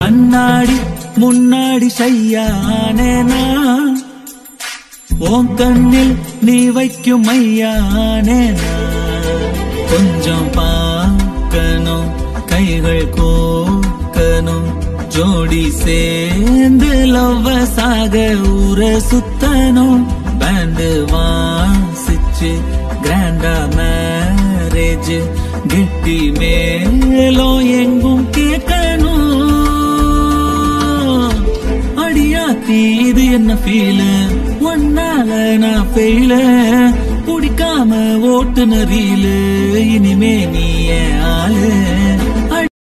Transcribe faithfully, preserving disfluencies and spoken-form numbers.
கண்ணாடி முன்னாடி செய்யானேனா உன் கண்ணில் நீ வைக்கும் மையானேனா கொஞ்சம் பார்க்கணும் கைகள் கோக்கணும் ஜோடி சேர்ந்து லவ்வசாக ஊர சுத்தணும் பேண்டு வாசிச்சு கிராண்டா மேரேஜ் கெட்டி மேலும் எங்கும் கேட்கணும் அடியாத்தி இது என்ன ஃபீல் ஒன்னால நான் ஃபெயில பிடிக்காம ஓட்டுன ரீலு இனிமே நீ ஆளு